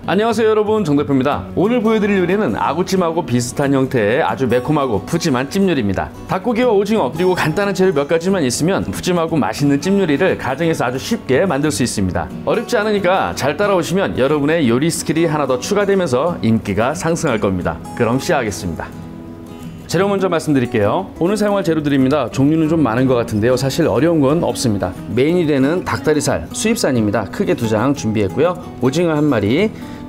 안녕하세요 여러분, 정대표입니다. 오늘 보여드릴 요리는 아구찜하고 비슷한 형태의 아주 매콤하고 푸짐한 찜 요리입니다. 닭고기와 오징어 그리고 간단한 재료 몇 가지만 있으면 푸짐하고 맛있는 찜 요리를 가정에서 아주 쉽게 만들 수 있습니다. 어렵지 않으니까 잘 따라오시면 여러분의 요리 스킬이 하나 더 추가되면서 인기가 상승할 겁니다. 그럼 시작하겠습니다. 재료 먼저 말씀드릴게요. 오늘 사용할 재료들입니다. 종류는 좀 많은 것 같은데요, 사실 어려운 건 없습니다. 메인이 되는 닭다리살, 수입산입니다. 크게 2장 준비했고요. 오징어 1마리,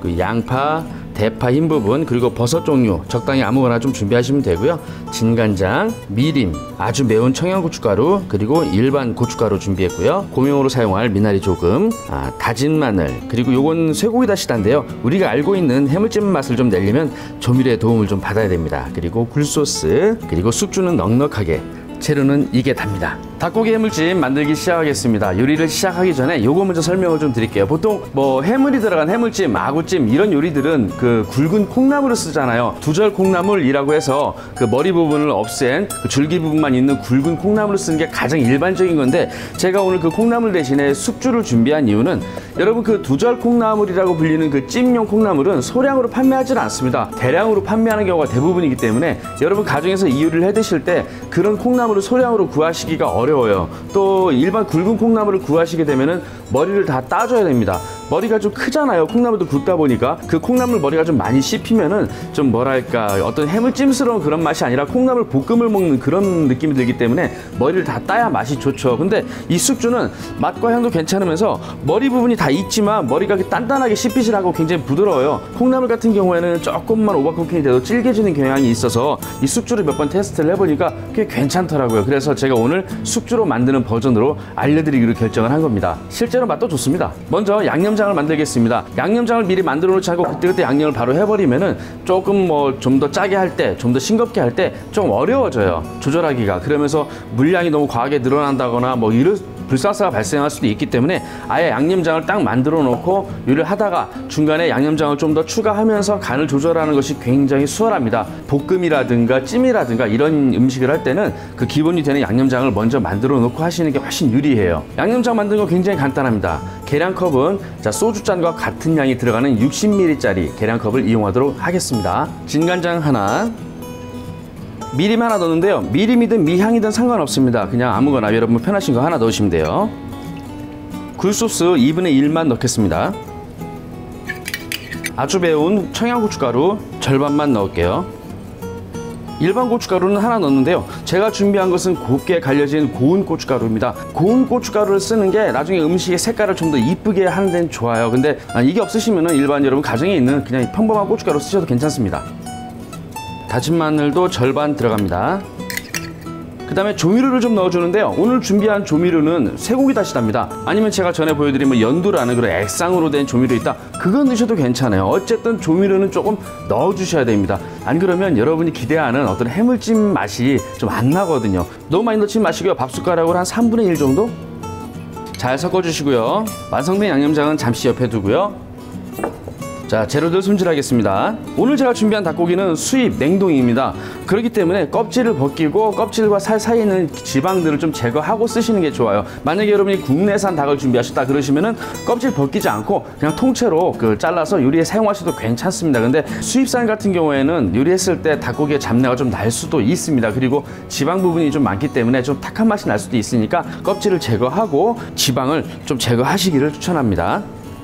양파, 대파 흰 부분, 그리고 버섯 종류 적당히 아무거나 좀 준비하시면 되고요. 진간장, 미림, 아주 매운 청양고춧가루, 그리고 일반 고춧가루 준비했고요. 고명으로 사용할 미나리 조금, 다진 마늘, 그리고 요건 쇠고기 다시다인데요, 우리가 알고 있는 해물찜 맛을 좀 내려면 조미료의 도움을 좀 받아야 됩니다. 그리고 굴소스, 그리고 숙주는 넉넉하게. 재료는 이게 답니다. 닭고기 해물찜 만들기 시작하겠습니다. 요리를 시작하기 전에 요거 먼저 설명을 좀 드릴게요. 보통 뭐 해물이 들어간 해물찜, 아구찜 이런 요리들은 그 굵은 콩나물을 쓰잖아요. 두절 콩나물이라고 해서 그 머리 부분을 없앤 그 줄기 부분만 있는 굵은 콩나물을 쓰는 게 가장 일반적인 건데, 제가 오늘 그 콩나물 대신에 숙주를 준비한 이유는 여러분 그 두절 콩나물이라고 불리는 그 찜용 콩나물은 소량으로 판매하지는 않습니다. 대량으로 판매하는 경우가 대부분이기 때문에 여러분 가정에서 이 요리를 해 드실 때 그런 콩나물을 소량으로 구하시기가 어려워요. 또 일반 굵은 콩나물을 구하시게 되면은 머리를 다 따줘야 됩니다. 머리가 좀 크잖아요. 콩나물도 굵다 보니까 그 콩나물 머리가 좀 많이 씹히면은 좀 뭐랄까 어떤 해물찜스러운 그런 맛이 아니라 콩나물 볶음을 먹는 그런 느낌이 들기 때문에 머리를 다 따야 맛이 좋죠. 근데 이 숙주는 맛과 향도 괜찮으면서 머리 부분이 다 있지만 머리가 단단하게 씹히질 않고 굉장히 부드러워요. 콩나물 같은 경우에는 조금만 오버쿠킹이 돼도 질겨지는 경향이 있어서 이 숙주를 몇 번 테스트를 해보니까 꽤 괜찮더라고요. 그래서 제가 오늘 숙주로 만드는 버전으로 알려드리기로 결정을 한 겁니다. 실제로 맛도 좋습니다. 먼저 양념장을 만들겠습니다. 양념장을 미리 만들어 놓지 않고 그때그때 양념을 바로 해버리면은 조금 뭐 좀 더 짜게 할 때, 좀 더 싱겁게 할 때 좀 어려워져요, 조절하기가. 그러면서 물량이 너무 과하게 늘어난다거나 뭐 이런 불상사가 발생할 수도 있기 때문에 아예 양념장을 딱 만들어 놓고 요리를 하다가 중간에 양념장을 좀 더 추가하면서 간을 조절하는 것이 굉장히 수월합니다. 볶음이라든가 찜이라든가 이런 음식을 할 때는 그 기본이 되는 양념장을 먼저 만들어 놓고 하시는 게 훨씬 유리해요. 양념장 만드는 거 굉장히 간단합니다. 계량컵은 소주잔과 같은 양이 들어가는 60ml짜리 계량컵을 이용하도록 하겠습니다. 진간장 하나, 미림 하나 넣는데요, 미림이든 미향이든 상관없습니다. 그냥 아무거나 여러분 편하신 거 하나 넣으시면 돼요. 굴소스 2분의 1만 넣겠습니다. 아주 매운 청양고춧가루 절반만 넣을게요. 일반 고춧가루는 하나 넣는데요, 제가 준비한 것은 곱게 갈려진 고운 고춧가루입니다. 고운 고춧가루를 쓰는 게 나중에 음식의 색깔을 좀 더 이쁘게 하는 데는 좋아요. 근데 이게 없으시면은 일반 여러분 가정에 있는 그냥 평범한 고춧가루 쓰셔도 괜찮습니다. 다진 마늘도 절반 들어갑니다. 그 다음에 조미료를 좀 넣어주는데요, 오늘 준비한 조미료는 쇠고기 다시다입니다. 아니면 제가 전에 보여드린 뭐 연두라는 그런 액상으로 된 조미료 있다, 그건 넣으셔도 괜찮아요. 어쨌든 조미료는 조금 넣어주셔야 됩니다. 안 그러면 여러분이 기대하는 어떤 해물찜 맛이 좀 안 나거든요. 너무 많이 넣지 마시고요, 밥숟가락으로 한 3분의 1 정도 잘 섞어주시고요. 완성된 양념장은 잠시 옆에 두고요. 자, 재료들 손질하겠습니다. 오늘 제가 준비한 닭고기는 수입 냉동입니다. 그렇기 때문에 껍질을 벗기고 껍질과 살 사이에 있는 지방들을 좀 제거하고 쓰시는 게 좋아요. 만약에 여러분이 국내산 닭을 준비하셨다 그러시면은 껍질 벗기지 않고 그냥 통째로 잘라서 요리에 사용하셔도 괜찮습니다. 근데 수입산 같은 경우에는 요리했을 때 닭고기의 잡내가 좀 날 수도 있습니다. 그리고 지방 부분이 좀 많기 때문에 좀 탁한 맛이 날 수도 있으니까 껍질을 제거하고 지방을 좀 제거하시기를 추천합니다.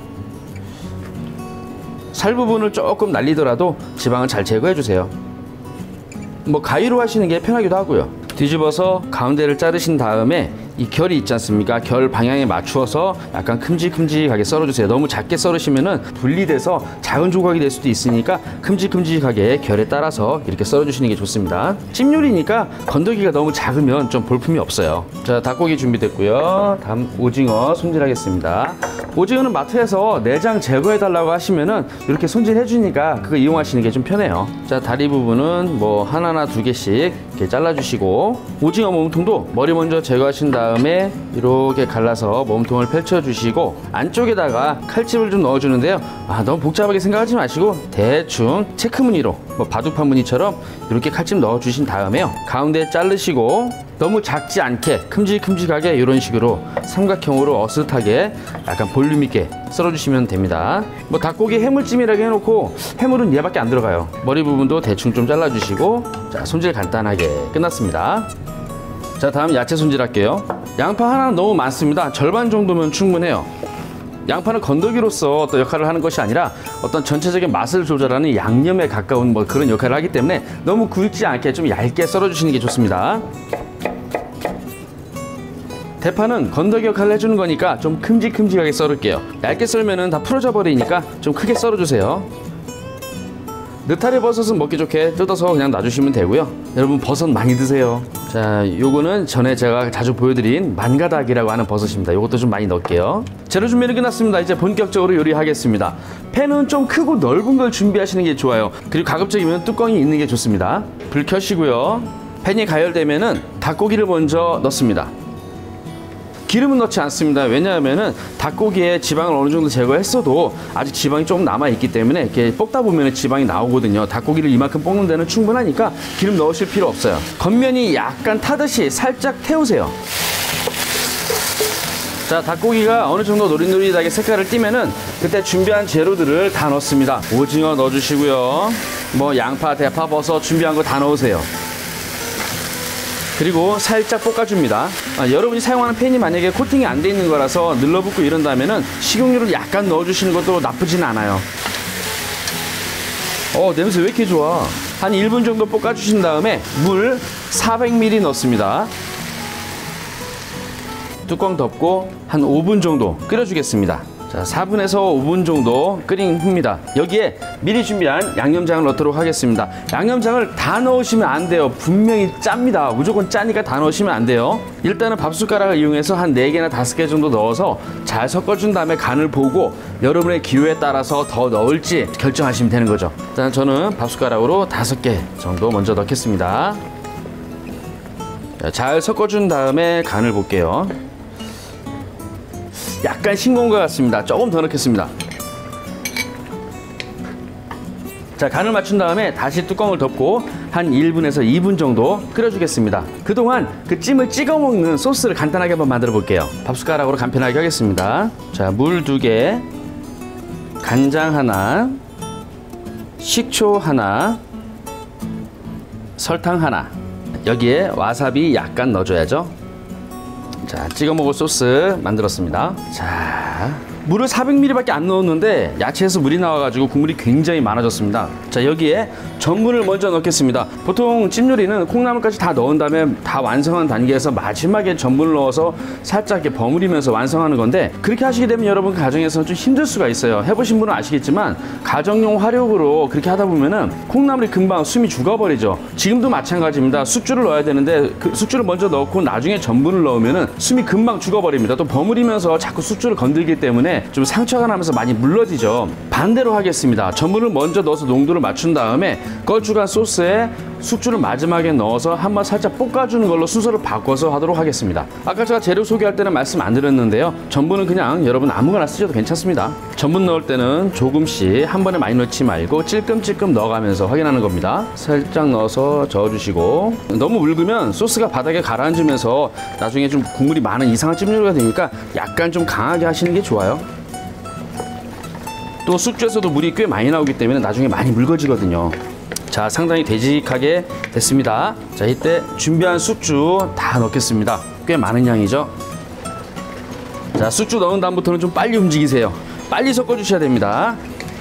살 부분을 조금 날리더라도 지방을 잘 제거해 주세요. 뭐 가위로 하시는 게 편하기도 하고요. 뒤집어서 가운데를 자르신 다음에 이 결이 있지 않습니까? 결 방향에 맞추어서 약간 큼직큼직하게 썰어주세요. 너무 작게 썰으시면은 분리돼서 작은 조각이 될 수도 있으니까 큼직큼직하게 결에 따라서 이렇게 썰어주시는 게 좋습니다. 찜 요리니까 건더기가 너무 작으면 좀 볼품이 없어요. 자, 닭고기 준비됐고요. 다음 오징어 손질하겠습니다. 오징어는 마트에서 내장 제거해 달라고 하시면은 이렇게 손질해 주니까 그거 이용하시는 게 좀 편해요. 자, 다리 부분은 뭐 하나나 2개씩 이렇게 잘라주시고, 오징어 몸통도 머리 먼저 제거하신 다음에 이렇게 갈라서 몸통을 펼쳐주시고 안쪽에다가 칼집을 좀 넣어주는데요, 너무 복잡하게 생각하지 마시고 대충 체크 무늬로 뭐 바둑판 무늬처럼 이렇게 칼집 넣어주신 다음에요, 가운데 자르시고 너무 작지 않게 큼직큼직하게 이런 식으로 삼각형으로 어슷하게 약간 볼륨 있게 썰어주시면 됩니다. 뭐 닭고기 해물찜이라고 해놓고 해물은 얘밖에 안 들어가요. 머리 부분도 대충 좀 잘라주시고, 자, 손질 간단하게 끝났습니다. 자, 다음 야채 손질할게요. 양파 하나 너무 많습니다. 절반 정도면 충분해요. 양파는 건더기로서 어떤 역할을 하는 것이 아니라 어떤 전체적인 맛을 조절하는 양념에 가까운 뭐 그런 역할을 하기 때문에 너무 굵지 않게 좀 얇게 썰어주시는 게 좋습니다. 대파는 건더기 역할을 해주는 거니까 좀 큼직큼직하게 썰을게요. 얇게 썰면은 다 풀어져 버리니까 좀 크게 썰어주세요. 느타리 버섯은 먹기 좋게 뜯어서 그냥 놔주시면 되고요. 여러분 버섯 많이 드세요. 자, 요거는 전에 제가 자주 보여드린 만가닥이라고 하는 버섯입니다. 요것도 좀 많이 넣을게요. 재료 준비는 끝났습니다. 이제 본격적으로 요리하겠습니다. 팬은 좀 크고 넓은 걸 준비하시는 게 좋아요. 그리고 가급적이면 뚜껑이 있는 게 좋습니다. 불 켜시고요. 팬이 가열되면은 닭고기를 먼저 넣습니다. 기름은 넣지 않습니다. 왜냐하면은 닭고기에 지방을 어느 정도 제거했어도 아직 지방이 조금 남아있기 때문에 이렇게 볶다 보면 지방이 나오거든요. 닭고기를 이만큼 볶는 데는 충분하니까 기름 넣으실 필요 없어요. 겉면이 약간 타듯이 살짝 태우세요. 자, 닭고기가 어느 정도 노릿노릿하게 색깔을 띠면은 그때 준비한 재료들을 다 넣습니다. 오징어 넣어주시고요. 뭐 양파, 대파, 버섯 준비한 거 다 넣으세요. 그리고 살짝 볶아줍니다. 여러분이 사용하는 팬이 만약에 코팅이 안 돼 있는 거라서 늘러붙고 이런다면은 식용유를 약간 넣어주시는 것도 나쁘진 않아요. 냄새 왜 이렇게 좋아? 한 1분 정도 볶아주신 다음에 물 400ml 넣습니다. 뚜껑 덮고 한 5분 정도 끓여주겠습니다. 자, 4분에서 5분 정도 끓인 후입니다. 여기에 미리 준비한 양념장을 넣도록 하겠습니다. 양념장을 다 넣으시면 안 돼요. 분명히 짭니다. 무조건 짜니까 다 넣으시면 안 돼요. 일단은 밥숟가락을 이용해서 한 4개나 5개 정도 넣어서 잘 섞어준 다음에 간을 보고 여러분의 기호에 따라서 더 넣을지 결정하시면 되는 거죠. 일단 저는 밥숟가락으로 5개 정도 먼저 넣겠습니다. 자, 잘 섞어준 다음에 간을 볼게요. 약간 싱거운 것 같습니다. 조금 더 넣겠습니다. 자, 간을 맞춘 다음에 다시 뚜껑을 덮고 한 1분에서 2분 정도 끓여주겠습니다. 그동안 그 찜을 찍어 먹는 소스를 간단하게 한번 만들어 볼게요. 밥숟가락으로 간편하게 하겠습니다. 자, 물 2개, 간장 하나, 식초 하나, 설탕 하나, 여기에 와사비 약간 넣어줘야죠. 자, 찍어 먹을 소스 만들었습니다. 자, 물을 400ml밖에 안 넣었는데 야채에서 물이 나와가지고 국물이 굉장히 많아졌습니다. 자, 여기에 전분을 먼저 넣겠습니다. 보통 찜 요리는 콩나물까지 다 넣은 다음에 다 완성한 단계에서 마지막에 전분을 넣어서 살짝 이렇게 버무리면서 완성하는 건데, 그렇게 하시게 되면 여러분 가정에서는 좀 힘들 수가 있어요. 해보신 분은 아시겠지만 가정용 화력으로 그렇게 하다 보면은 콩나물이 금방 숨이 죽어버리죠. 지금도 마찬가지입니다. 숙주를 넣어야 되는데 그 숙주를 먼저 넣고 나중에 전분을 넣으면은 숨이 금방 죽어버립니다. 또 버무리면서 자꾸 숙주를 건들기 때문에 좀 상처가 나면서 많이 물러지죠. 반대로 하겠습니다. 전분을 먼저 넣어서 농도를 맞춘 다음에 걸쭉한 소스에 숙주를 마지막에 넣어서 한번 살짝 볶아주는 걸로 순서를 바꿔서 하도록 하겠습니다. 아까 제가 재료 소개할 때는 말씀 안 드렸는데요. 전분은 그냥 여러분 아무거나 쓰셔도 괜찮습니다. 전분 넣을 때는 조금씩 한 번에 많이 넣지 말고 찔끔찔끔 넣어가면서 확인하는 겁니다. 살짝 넣어서 저어주시고, 너무 묽으면 소스가 바닥에 가라앉으면서 나중에 좀 국물이 많은 이상한 찜 요리가 되니까 약간 좀 강하게 하시는 게 좋아요. 또 숙주에서도 물이 꽤 많이 나오기 때문에 나중에 많이 묽어지거든요. 자, 상당히 되직하게 됐습니다. 자, 이때 준비한 숙주 다 넣겠습니다. 꽤 많은 양이죠. 자, 숙주 넣은 다음부터는 좀 빨리 움직이세요. 빨리 섞어주셔야 됩니다.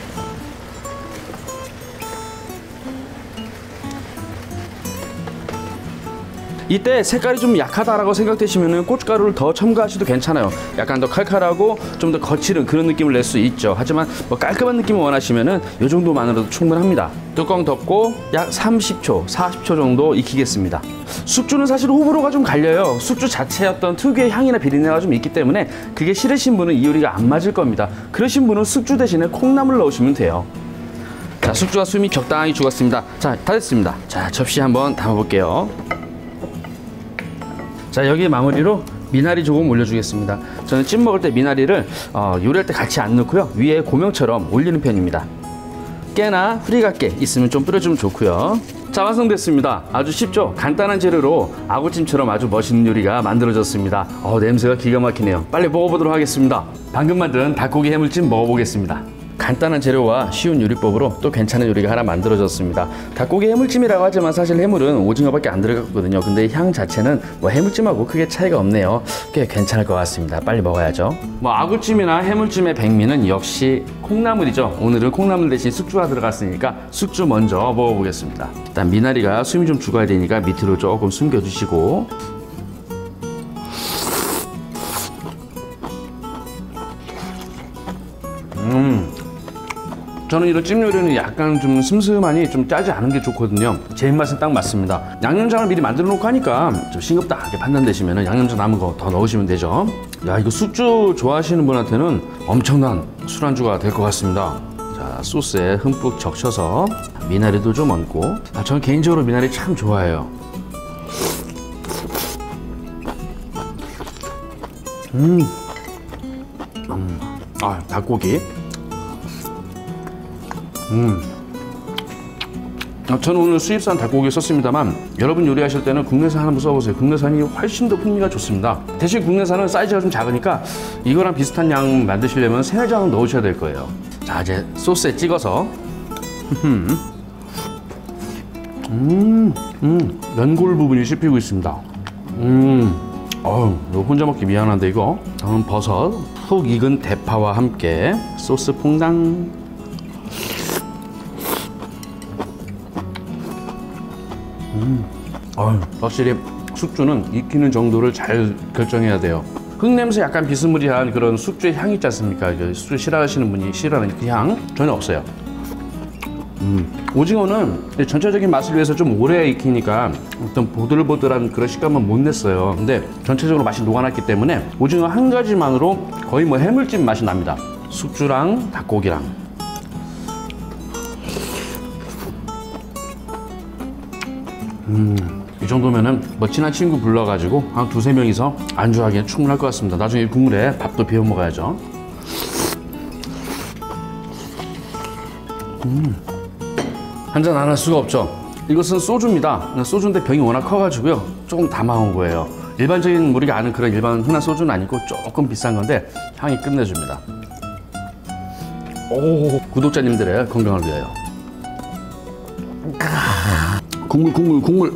이때 색깔이 좀 약하다라고 생각되시면 고춧가루를 더 첨가하셔도 괜찮아요. 약간 더 칼칼하고 좀 더 거칠은 그런 느낌을 낼 수 있죠. 하지만 뭐 깔끔한 느낌을 원하시면 이 정도만으로도 충분합니다. 뚜껑 덮고 약 30초, 40초 정도 익히겠습니다. 숙주는 사실 호불호가 좀 갈려요. 숙주 자체의 어떤 특유의 향이나 비린내가 좀 있기 때문에 그게 싫으신 분은 이 요리가 안 맞을 겁니다. 그러신 분은 숙주 대신에 콩나물 넣으시면 돼요. 자, 숙주와 숨이 적당히 죽었습니다. 자, 다 됐습니다. 자, 접시 한번 담아볼게요. 자, 여기 마무리로 미나리 조금 올려주겠습니다. 저는 찜 먹을 때 미나리를 요리할 때 같이 안 넣고요, 위에 고명처럼 올리는 편입니다. 깨나 후리갓깨 있으면 좀 뿌려주면 좋고요. 자, 완성됐습니다. 아주 쉽죠? 간단한 재료로 아구찜처럼 아주 멋있는 요리가 만들어졌습니다. 냄새가 기가 막히네요. 빨리 먹어보도록 하겠습니다. 방금 만든 닭고기 해물찜 먹어보겠습니다. 간단한 재료와 쉬운 요리법으로 또 괜찮은 요리가 하나 만들어졌습니다. 닭고기 해물찜이라고 하지만 사실 해물은 오징어밖에 안 들어갔거든요. 근데 향 자체는 뭐 해물찜하고 크게 차이가 없네요. 꽤 괜찮을 것 같습니다. 빨리 먹어야죠. 뭐 아구찜이나 해물찜의 백미는 역시 콩나물이죠. 오늘은 콩나물 대신 숙주가 들어갔으니까 숙주 먼저 먹어보겠습니다. 일단 미나리가 숨이 좀 죽어야 되니까 밑으로 조금 숨겨주시고, 저는 이런 찜 요리는 약간 좀 슴슴하니 좀 짜지 않은 게 좋거든요. 제 입맛은 딱 맞습니다. 양념장을 미리 만들어 놓고 하니까 좀 싱겁다하게 판단되시면 양념장 남은 거 더 넣으시면 되죠. 야, 이거 숙주 좋아하시는 분한테는 엄청난 술안주가 될 것 같습니다. 자, 소스에 흠뻑 적셔서 미나리도 좀 얹고, 저는 개인적으로 미나리 참 좋아해요. 닭고기. 저는 오늘 수입산 닭고기 썼습니다만 여러분 요리하실 때는 국내산 한번 써보세요. 국내산이 훨씬 더 풍미가 좋습니다. 대신 국내산은 사이즈가 좀 작으니까 이거랑 비슷한 양 만드시려면 3-4장은 넣으셔야 될 거예요. 자, 이제 소스에 찍어서 연골 부분이 씹히고 있습니다. 이거 혼자 먹기 미안한데 이거. 다음 버섯, 푹 익은 대파와 함께 소스 퐁당. 확실히 숙주는 익히는 정도를 잘 결정해야 돼요. 흙냄새 약간 비스무리한 그런 숙주의 향이 있지 않습니까? 숙주 싫어하시는 분이 싫어하는 그 향 전혀 없어요. 오징어는 전체적인 맛을 위해서 좀 오래 익히니까 어떤 보들보들한 그런 식감은 못 냈어요. 근데 전체적으로 맛이 녹아났기 때문에 오징어 한 가지만으로 거의 뭐 해물찜 맛이 납니다. 숙주랑 닭고기랑. 이 정도면은 뭐 친한 친구 불러가지고 한 2-3명이서 안주하기엔 충분할 것 같습니다. 나중에 이 국물에 밥도 비워 먹어야죠. 한잔 안 할 수가 없죠. 이것은 소주입니다. 소주인데 병이 워낙 커가지고요, 조금 담아온 거예요. 일반적인 우리가 아는 그런 일반 흔한 소주는 아니고 조금 비싼 건데 향이 끝내줍니다. 구독자님들의 건강을 위하여. 국물.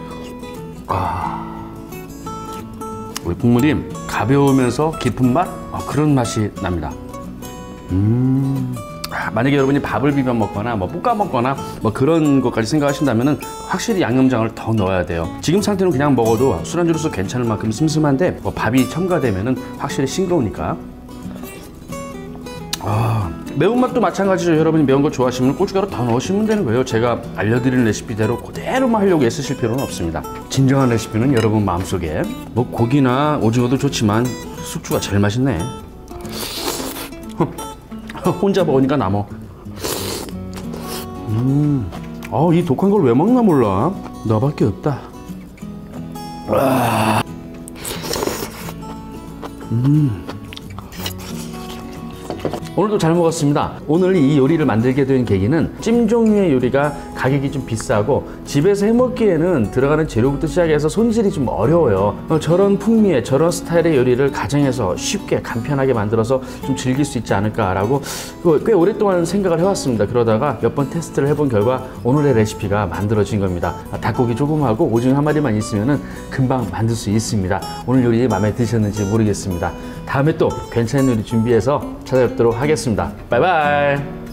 우리 국물이 가벼우면서 깊은 맛? 그런 맛이 납니다. 만약에 여러분이 밥을 비벼 먹거나 뭐 볶아 먹거나 뭐 그런 것까지 생각하신다면은 확실히 양념장을 더 넣어야 돼요. 지금 상태는 그냥 먹어도 술안주로서 괜찮을 만큼 슴슴한데 뭐 밥이 첨가되면은 확실히 싱거우니까. 매운맛도 마찬가지죠. 여러분이 매운 거 좋아하시면 고춧가루 더 넣으시면 되는 거예요. 제가 알려드리는 레시피대로 그대로만 하려고 애쓰실 필요는 없습니다. 진정한 레시피는 여러분 마음속에. 뭐 고기나 오징어도 좋지만 숙주가 제일 맛있네. 혼자 먹으니까 남어. 이 독한 걸 왜 먹나 몰라. 너밖에 없다. 오늘도 잘 먹었습니다. 오늘 이 요리를 만들게 된 계기는 찜 종류의 요리가 가격이 좀 비싸고 집에서 해먹기에는 들어가는 재료부터 시작해서 손질이 좀 어려워요. 저런 풍미의 저런 스타일의 요리를 가정에서 쉽게 간편하게 만들어서 좀 즐길 수 있지 않을까라고 꽤 오랫동안 생각을 해왔습니다. 그러다가 몇 번 테스트를 해본 결과 오늘의 레시피가 만들어진 겁니다. 닭고기 조금하고 오징어 한 마리만 있으면 금방 만들 수 있습니다. 오늘 요리 마음에 드셨는지 모르겠습니다. 다음에 또 괜찮은 요리 준비해서 찾아뵙도록 하겠습니다. 바이바이.